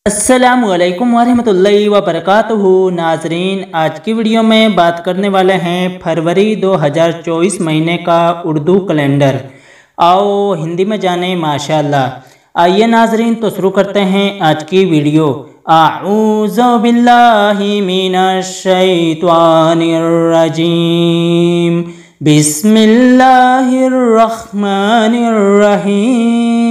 अस्सलामुअलैकुम वरहमतुल्लाहि वबरकातुहू। नाजरीन, आज की वीडियो में बात करने वाले हैं फरवरी 2024 महीने का उर्दू कैलेंडर। आओ हिंदी में जाने माशाअल्लाह। आइए नाजरीन, तो शुरू करते हैं आज की वीडियो। आऊज़ु बिल्लाहि मिनश शैतानिर रजीम, बिस्मिल्लाहिर रहमानिर रहीम।